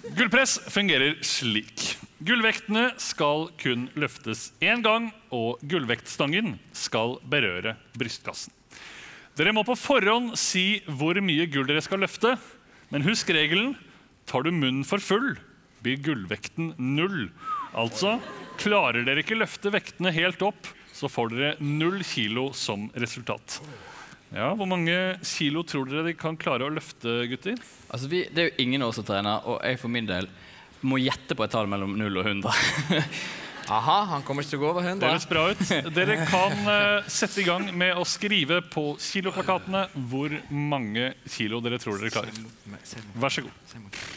Gullpress fungerer slik. Gullvektene skal kun løftes en gang, og gullvektstangen skal berøre brystkassen. Dere må på forhånd si hvor mye gull dere skal løfte, men husk regelen, tar du munnen for full, blir gullvekten 0. Altså, klarer dere ikke løfte vektene helt opp, så får dere 0 kilo som resultat. Ja, hvor mange kilo tror dere de kan klare å løfte, gutter? Altså, det er jo ingen av oss som trener, og jeg for min del må gjette på et tall mellom 0 og 100. Aha, han kommer ikke til å gå over 100. Det høres bra ut. Dere kan sette i gang med å skrive på kiloplakatene hvor mange kilo dere tror dere klarer. Vær så god.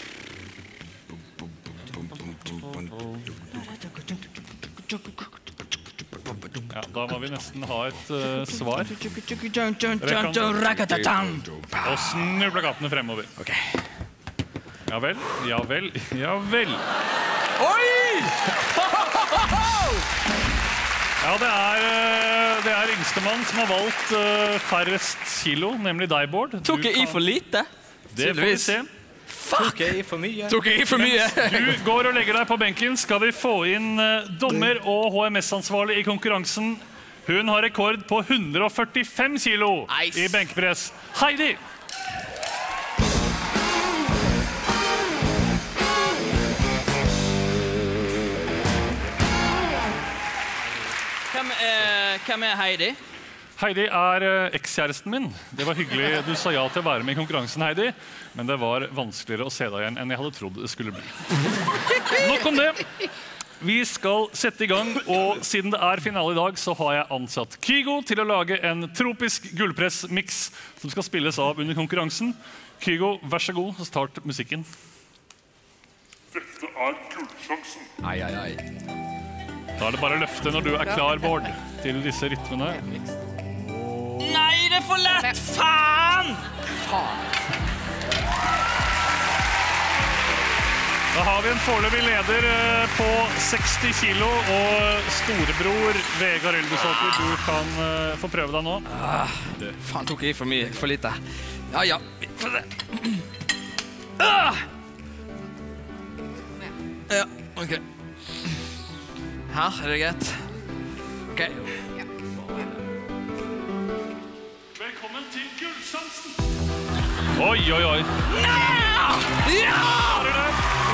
Ja, da må vi nesten ha et svar. Og snu plakatene fremover. Ok. Ja vel, ja vel, ja vel. Oi! Ja, det er yngstemann som har valgt færrest kilo, nemlig deg, Bård. Tok jeg i for lite? Det får vi se. Tok jeg i for mye? Du går og legger deg på benken. Skal vi få inn dommer og HMS-ansvarlig i konkurransen? Hun har rekord på 145 kilo i benkpress. Heidi! Hvem er Heidi? Heidi er ekskjæresten min. Det var hyggelig du sa ja til å være med i konkurransen, Heidi. Men det var vanskeligere å se deg igjen enn jeg hadde trodd det skulle bli. Nok om det. Vi skal sette i gang, og siden det er finale i dag, så har jeg ansatt Kygo til å lage en tropisk gullpress-mix som skal spilles av under konkurransen. Kygo, vær så god, start musikken. Dette er gullsjansen. Ai, ai, ai. Da er det bare å løfte når du er klar, Bård, til disse rytmene. Nei, det er for lett! Faen! Da har vi en foreløpig leder på 60 kilo, og storebror Vegard Ylvisåker, du kan få prøve deg nå. Faen, tok jeg i for mye, for lite. Ja, ja. Ja, ok. Her, er det greit? Ok. Velkommen til gullsjansen! Oi, oi, oi. Ja! Klarer det?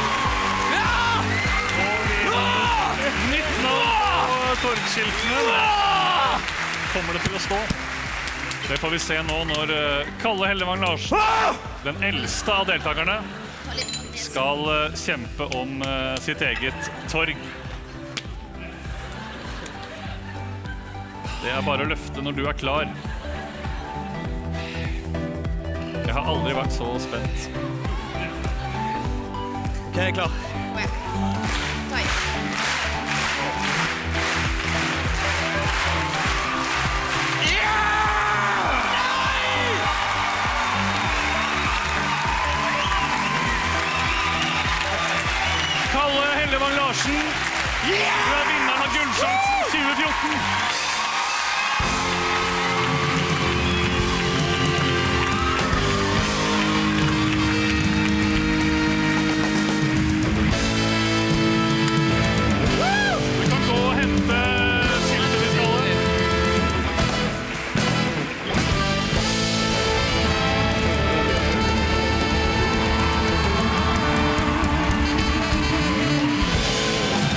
Og vi har et nytt navn på torgskiltene. Kommer det til å stå? Det får vi se nå når Kalle Hellevang Larsen, den eldste av deltakerne, skal kjempe om sitt eget torg. Det er bare å løfte når du er klar. Jeg har aldri vært så spent. Ok, jeg er klar. Kalle Hellevang Larsen, du er vinneren av Gullsjansen 2014.